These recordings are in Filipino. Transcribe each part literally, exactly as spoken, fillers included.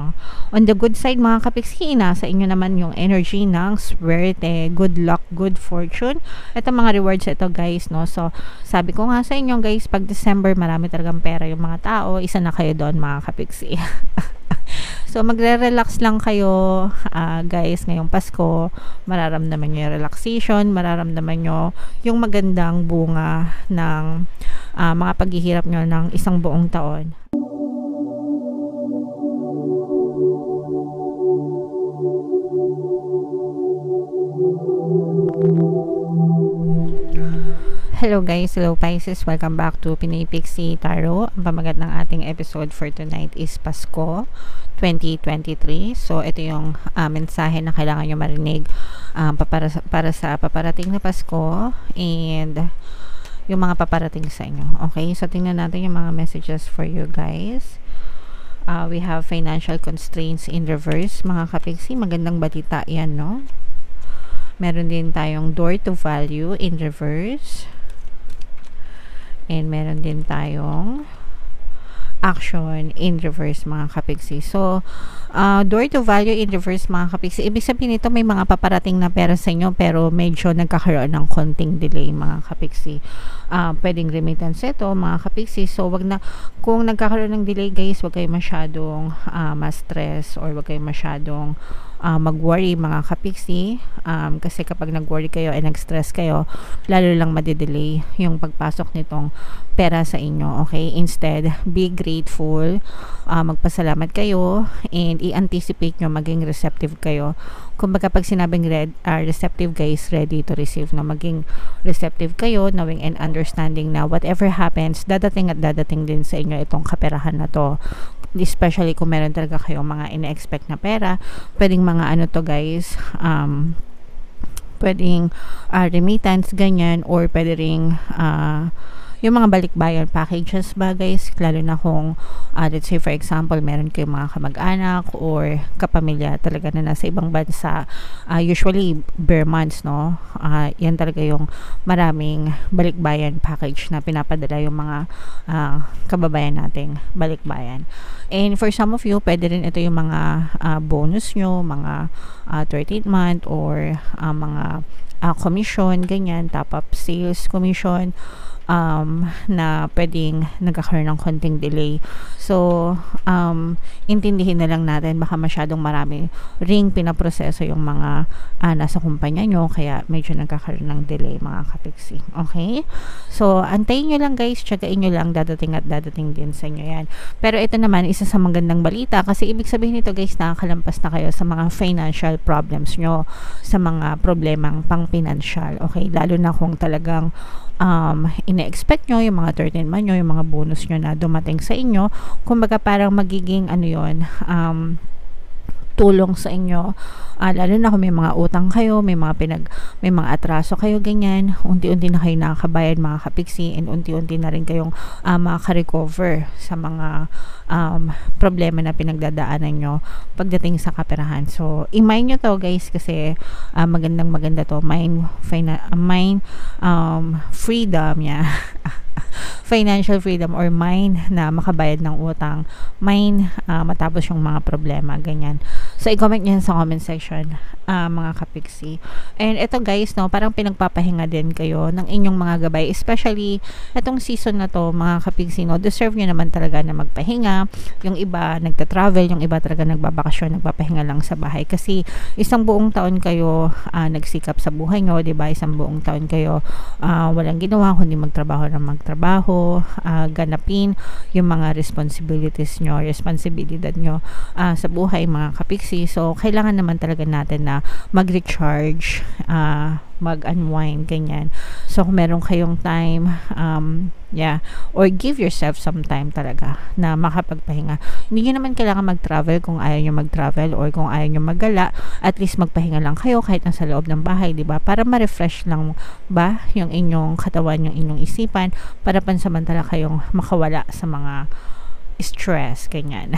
no. On the good side mga kapiksi, nasa inyo naman yung energy ng swerte, good luck, good fortune. Ito mga rewards ito guys, no. So sabi ko nga sa inyo guys, pag December marami talagang pera yung mga tao, isa na kayo doon mga kapiksi. So magre-relax lang kayo uh, guys ngayong Pasko. Mararamdaman nyo yung relaxation, mararamdaman nyo yung magandang bunga ng uh, mga paghihirap nyo ng isang buong taon. Hello guys, hello Pisces, welcome back to Pinoy Pixie Tarot. Ang pamagat ng ating episode for tonight is Pasko twenty twenty-three. So ito yung uh, mensahe na kailangan nyo marinig um, para, para sa paparating na Pasko and yung mga paparating sa inyo. Okay, so tingnan natin yung mga messages for you guys. Uh, we have financial constraints in reverse mga kapiksi. Magandang balita yan, no? Meron din tayong door to value in reverse. And meron din tayong action in reverse mga kapiksi. So, uh, door to value in reverse mga kapiksi. Ibig sabihin nito may mga paparating na pera sa inyo pero medyo nagkakaroon ng konting delay mga kapiksi. Uh, pwedeng remittance ito mga kapiksi. So, wag na, kung nagkakaroon ng delay guys, wag kayo masyadong uh, ma-stress or wag kayo masyadong Uh, mag-worry mga kapiksi um, kasi kapag nag-worry kayo ay nag-stress kayo, lalo lang madidelay yung pagpasok nitong pera sa inyo. Okay, instead be grateful, uh, magpasalamat kayo and i-anticipate nyo, maging receptive kayo. Kumbaga pag sinabing red, uh, receptive guys, ready to receive, no? Maging receptive kayo, knowing and understanding na whatever happens, dadating at dadating din sa inyo itong kaperahan na to. Especially kung meron talaga kayong mga ina-expect na pera, pwedeng mga ano to guys, um, pwedeng uh, remittance, ganyan, or pwede ring uh, yung mga balikbayan packages ba guys, lalo na kung uh, let's say for example meron kayong mga kamag-anak or kapamilya talaga na nasa ibang bansa, uh, usually bare months, no, uh, yan talaga yung maraming balikbayan package na pinapadala yung mga uh, kababayan nating balikbayan. And for some of you, pwede rin ito yung mga uh, bonus nyo, mga uh, thirteenth month or uh, mga uh, commission, ganyan, top up sales commission, um, na pwedeng nagkakaroon ng konting delay. So, um, intindihin na lang natin, baka masyadong marami ring pinaproseso yung mga uh, nasa kumpanya nyo, kaya medyo nagkakaroon ng delay mga kapiksi. Okay? So, antayin nyo lang guys, tsagain nyo lang, dadating at dadating din sa inyo yan. Pero ito naman, isa sa magandang balita, kasi ibig sabihin nito guys, nakakalampas na kayo sa mga financial problems nyo, sa mga problemang pang-pinansyal. Okay? Lalo na kung talagang um, ine-expect nyo yung mga thirteen month nyo, yung mga bonus nyo na dumating sa inyo, kumbaga parang magiging ano yun, um, tulong sa inyo, uh, lalo na kung may mga utang kayo, may mga pinag, may mga atraso kayo, ganyan, unti-unti na kayo nakakabayad mga kapiksi, and unti-unti na rin kayong uh, makaka-recover sa mga um, problema na pinagdadaanan nyo pagdating sa kaperahan. So, i-mind nyo to guys, kasi uh, magandang maganda to, mind, fina, uh, mind um, freedom, yeah. Financial freedom or mind na makabayad ng utang, mind uh, matapos yung mga problema, ganyan. So, i-comment nyo sa comment section, uh, mga kapiksi. And ito guys, no, parang pinagpapahinga din kayo ng inyong mga gabay, especially itong season na to, mga kapiksi, no, deserve nyo naman talaga na magpahinga. Yung iba nagta-travel, yung iba talaga nagbabakasyon, nagpapahinga lang sa bahay, kasi isang buong taon kayo uh, nagsikap sa buhay nyo, diba? Isang buong taon kayo uh, walang ginawa kundi magtrabaho na magtrabaho, uh, ganapin yung mga responsibilities nyo, responsibilidad nyo uh, sa buhay mga kapiksi. So, kailangan naman talaga natin na mag-recharge, uh, mag-unwind, ganyan. So, kung meron kayong time, um, yeah, or give yourself some time talaga na makapagpahinga. Hindi nyo naman kailangan mag-travel kung ayaw nyo mag-travel or kung ayaw nyo maggala, at least magpahinga lang kayo kahit nasa loob ng bahay, diba? Para ma-refresh lang ba yung inyong katawan, yung inyong isipan, para pansamantala kayong makawala sa mga stress, ganyan.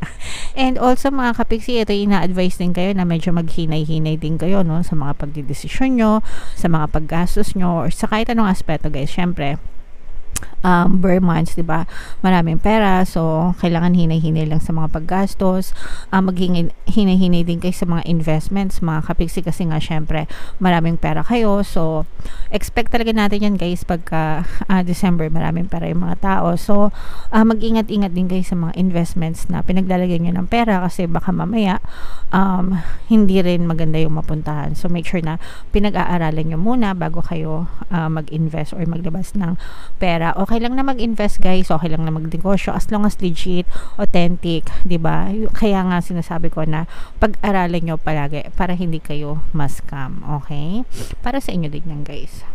And also mga kapiksi, ito ina-advise din kayo na medyo maghinay-hinay din kayo, no, sa mga pagdidesisyon nyo, sa mga paggastos nyo, or sa kahit anong aspeto guys. Syempre, um, bare months, di ba? Maraming pera, so kailangan hinay-hinay lang sa mga paggastos. Uh, maging hinay-hinay din kayo sa mga investments, mga kapiksi, kasi nga syempre maraming pera kayo. So expect talaga natin yan guys pagka uh, December, maraming pera yung mga tao. So uh, mag-ingat-ingat din kayo sa mga investments na pinaglalagyan nyo ng pera, kasi baka mamaya um, hindi rin maganda yung mapuntahan. So make sure na pinag-aaralan nyo muna bago kayo uh, mag-invest or maglabas ng pera. Okay lang na mag-invest guys, okay lang na magnegosyo as long as legit, authentic, di ba? Kaya nga sinasabi ko na pag-aralan nyo palagi para hindi kayo ma-scam, okay? Para sa inyo din yan guys.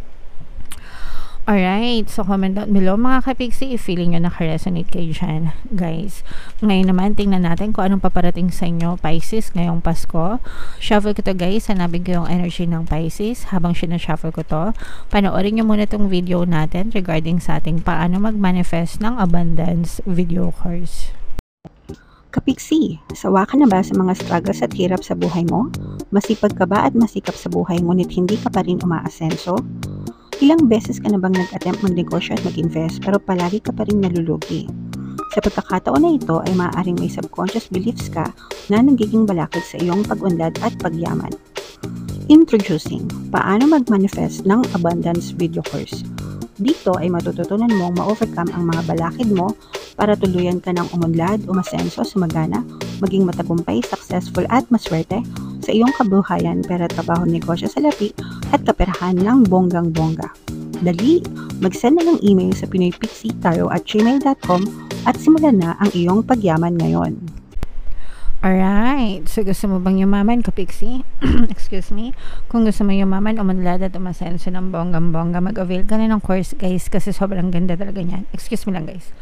Alright, so comment down below mga kapiksi if feeling nyo naka-resonate kayo dyan guys. Ngayon naman, tingnan natin kung anong paparating sa inyo Pisces ngayong Pasko. Shuffle ko to guys, hanapin ko yung energy ng Pisces. Habang sinashuffle ko to, panoorin nyo muna tong video natin regarding sa ating paano mag-manifest ng abundance video course. Kapiksi, sawa ka na ba sa mga struggles at hirap sa buhay mo? Masipag ka ba at masikap sa buhay ngunit hindi ka pa rin umaasenso? Ilang beses ka na bang nag-attempt magnegosyo at mag-invest pero palagi ka pa rin nalulugi? Sa pagkakataon na ito ay maaaring may subconscious beliefs ka na nagiging balakid sa iyong pag-unlad at pagyaman. Introducing, paano mag-manifest ng abundance video course. Dito ay matututunan mong ma-overcome ang mga balakid mo para tuluyan ka ng umunlad, umasenso, sumagana, maging matagumpay, successful at maswerte sa iyong kabuhayan, pera, trabaho, negosyo, salapi at kaperahan ng bonggang-bongga. Dali, mag-send na ng email sa pinoypixietarot at gmail dot com at simulan na ang iyong pagyaman ngayon. Alright, so gusto mo bang yumaman kapiksi? Excuse me. Kung gusto mo yumaman, umunlad at umasenso ng bonggang-bongga, mag-avail ka na ng course guys, kasi sobrang ganda talaga niyan. Excuse me lang guys.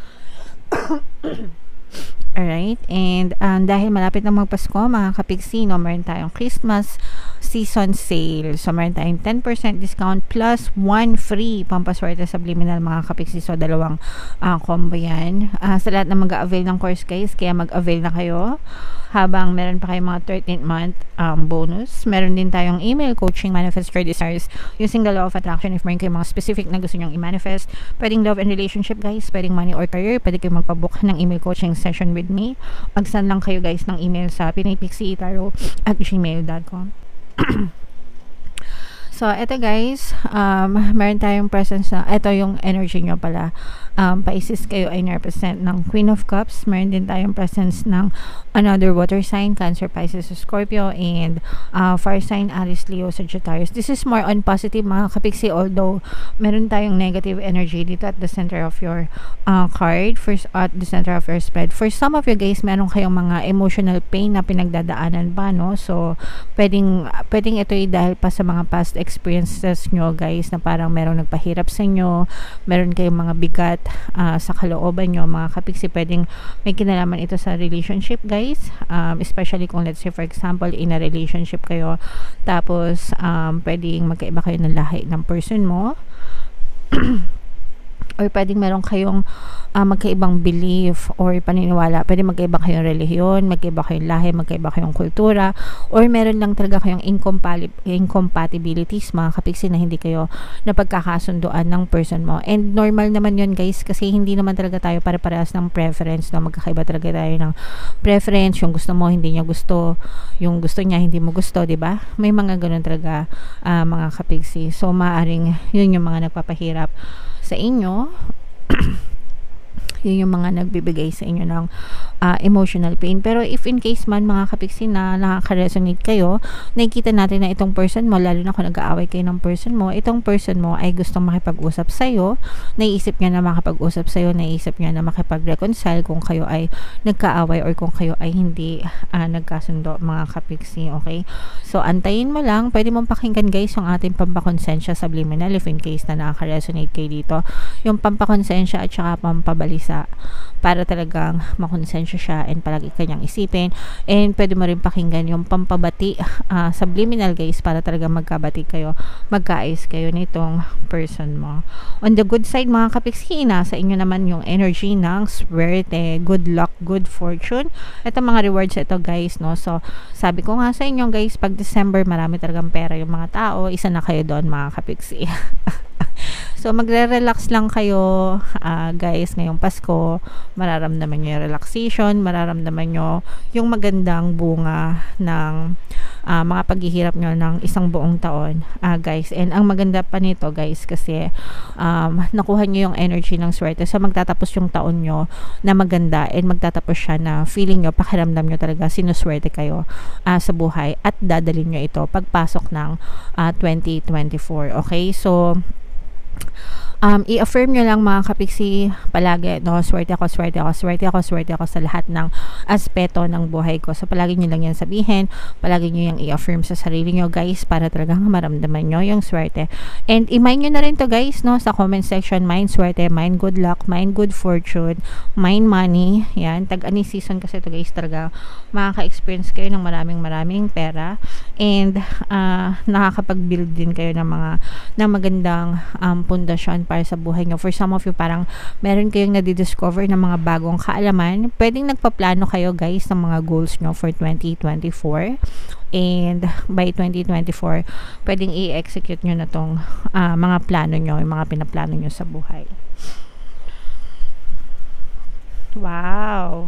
Alright, and um, dahil malapit na magpasko mga kapiksi, no, meron tayong Christmas season sale. So meron tayong ten percent discount plus one free pampaswerte subliminal mga kapiksi. So dalawang uh, combo yan uh, sa lahat na mag-avail ng course guys, kaya mag-avail na kayo habang meron pa kayong mga thirteenth month um, bonus. Meron din tayong email coaching manifest for desires using the law of attraction. If meron kayong mga specific na gusto nyong i-manifest, pwedeng love and relationship guys, pwedeng money or career, pwede kayong magpabook ng email coaching session with me. Mag-send lang kayo guys ng email sa pinoypixietarot at gmail dot com. So, eto guys, um, meron tayong presence na, eto yung energy nyo pala. Um, Pisces, kayo ay represent ng Queen of Cups. Meron din tayong presence ng another water sign, Cancer, Pisces, Scorpio, and uh, fire sign, Aries, Leo, Sagittarius. This is more on positive mga kapiksi, although meron tayong negative energy dito at the center of your uh, card, first at the center of your spread. For some of you guys, meron kayong mga emotional pain na pinagdadaanan pa, no? So, pwedeng, pwedeng ito ay dahil pa sa mga past experiences nyo guys, na parang merong nagpahirap sa inyo, meron kayong mga bigat uh, sa kalooban nyo mga kapiksi. Pwedeng may kinalaman ito sa relationship guys, um, especially kung let's say for example in a relationship kayo, tapos um, pwedeng magkaiba kayo ng lahi ng person mo or pwedeng meron kayong uh, magkaibang belief or paniniwala. Pwede magkaiba kayong relihiyon, magkaiba kayong lahi, magkaiba kayong kultura, or meron lang talaga kayong incompatibilities mga kapiksi na hindi kayo napagkakasunduan ng person mo. And normal naman yun guys, kasi hindi naman talaga tayo pare-parehas ng preference, no? Magkakaiba talaga tayo ng preference. Yung gusto mo hindi niya gusto, yung gusto niya hindi mo gusto, di ba? May mga ganun talaga uh, mga kapiksi. So maaring yun yung mga nagpapahirap sa inyo. Yun yung mga nagbibigay sa inyo ng uh, emotional pain. Pero if in case man mga kapiksi na nakaka-resonate kayo, nakikita natin na itong person mo, lalo na kung nag-aaway kayo ng person mo, itong person mo ay gustong makipag-usap sa'yo, naiisip niya na makipag-usap sa'yo, naiisip niya na makipag-reconcile kung kayo ay nagkaaway or kung kayo ay hindi uh, nagkasundo mga kapiksi, okay? So antayin mo lang, pwede mong pakinggan guys yung ating pampakonsensya subliminal if in case na nakaka-resonate kayo dito, yung pampakonsensya at saka pampabalisa, para talagang makonsensya siya and palagi kanyang isipin. And pwede mo rin pakinggan yung pampabati uh, subliminal guys, para talagang magkabati kayo, magkaayos kayo nitong person mo. On the good side mga kapiksi, nasa inyo naman yung energy ng swerte, good luck, good fortune. Ito mga rewards ito guys, no? So sabi ko nga sa inyo guys, pag December marami talagang pera yung mga tao, isa na kayo doon mga kapiksi. So, magre-relax lang kayo, uh, guys, ngayong Pasko. Mararamdaman nyo yung relaxation, mararamdaman nyo yung magandang bunga ng uh, mga paghihirap nyo ng isang buong taon, uh, guys. And ang maganda pa nito, guys, kasi um, nakuha nyo yung energy ng swerte. So, magtatapos yung taon nyo na maganda and magtatapos siya na feeling nyo, pakiramdam nyo talaga sinuswerte kayo uh, sa buhay at dadalhin nyo ito pagpasok ng uh, twenty twenty-four. Okay? So, Um, i-affirm nyo lang mga kapiksi palagi, no, swerte ako, swerte ako, swerte ako, swerte ako sa lahat ng aspeto ng buhay ko. So, palagi nyo lang yan sabihin, palagi nyo yung i-affirm sa sarili nyo, guys, para talagang maramdaman nyo yung swerte. And i-mind nyo na rin to, guys, no, sa comment section, mind swerte, mind good luck, mind good fortune, mind money. Yan, tag-ani season kasi to, guys, talaga makaka-experience kayo ng maraming maraming pera and uh, nakakapag-build din kayo ng mga ng magandang um, pundasyon para sa buhay nyo. For some of you, parang meron kayong nadidiscover ng mga bagong kaalaman. Pwedeng nagpaplano kayo, guys, ng mga goals nyo for twenty twenty-four. And by twenty twenty-four, pwedeng i-execute nyo na tong uh, mga plano nyo, yung mga pinaplano nyo sa buhay. Wow!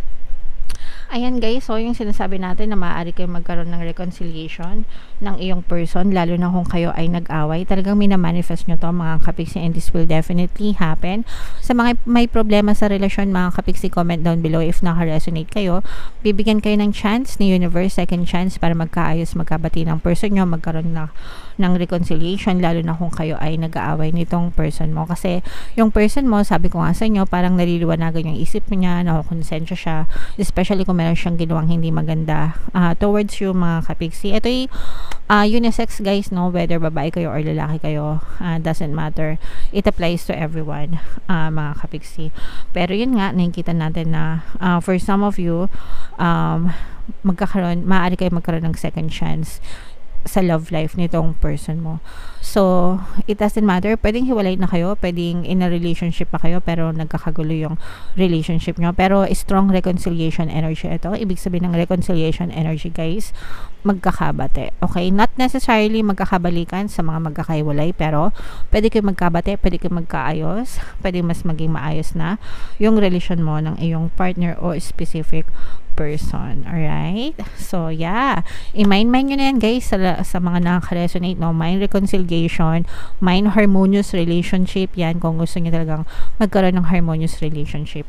Ayan, guys, so yung sinasabi natin na maaari kayo magkaroon ng reconciliation ng iyong person, lalo na kung kayo ay nag-away. Talagang minamanifest nyo to, mga kapiksi, and this will definitely happen. Sa mga may problema sa relasyon, mga kapiksi, comment down below if naka-resonate kayo. Bibigyan kayo ng chance ni universe, second chance para magkaayos, magkabati ng person nyo, magkaroon na ng reconciliation, lalo na kung kayo ay nag-aaway nitong person mo. Kasi yung person mo, sabi ko nga sa inyo, parang naliliwanagan yung isip niya, nakukonsensya siya, especially kung meron siyang ginawang hindi maganda uh, towards you, mga kapiksi. Ito ay uh, unisex, guys, no, whether babae kayo or lalaki kayo, uh, doesn't matter. It applies to everyone, uh, mga kapiksi. Pero yun nga, nakikita natin na uh, for some of you, um, magkakaroon, maaari kayo magkaroon ng second chance sa love life nitong person mo. So, it doesn't matter. Pwedeng hiwalay na kayo, pwedeng in a relationship pa kayo, pero nagkakagulo yung relationship nyo. Pero strong reconciliation energy ito. Ibig sabihin ng reconciliation energy, guys, magkakabate. Okay? Not necessarily magkakabalikan sa mga magkakahiwalay, pero pwede kayo magkabate, pwede kayo magkaayos, pwede mas maging maayos na yung relasyon mo ng iyong partner o specific person. Alright? So, yeah. I-mind-mind nyo na yan, guys, sa, sa mga nakaka-resonate, no? Mind reconciliation, mind harmonious relationship, yan, kung gusto nyo talagang magkaroon ng harmonious relationship.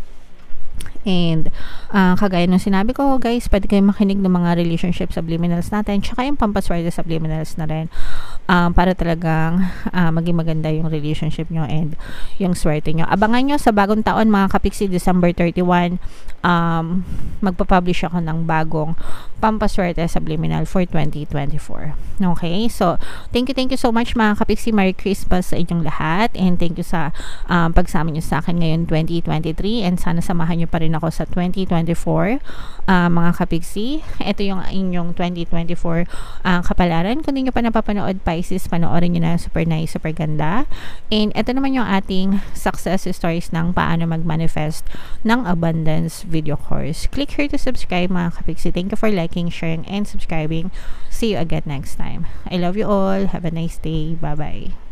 And uh, kagaya nung sinabi ko, guys, pwede kayong makinig ng mga relationship subliminals natin, tsaka yung pampaswerte subliminals na rin, um, para talagang uh, maging maganda yung relationship nyo and yung swerte nyo. Abangan nyo sa bagong taon, mga kapiksi, December thirty-first, um, magpapublish ako ng bagong pampaswerte subliminal for twenty twenty-four. Okay? So, thank you, thank you so much, mga kapiksi. Merry Christmas sa inyong lahat, and thank you sa um, pagsama nyo sa akin ngayon twenty twenty-three, and sana samahan nyo pa rin ako sa twenty twenty-four, uh, mga kapiksi. Ito yung inyong twenty twenty-four uh, kapalaran. Kung hindi nyo pa napapanood, Pisces, panoorin nyo na, super nice, super ganda. And ito naman yung ating success stories ng paano mag-manifest ng abundance video course. Click here to subscribe, mga kapiksi. Thank you for liking, sharing, and subscribing. See you again next time. I love you all. Have a nice day. Bye-bye.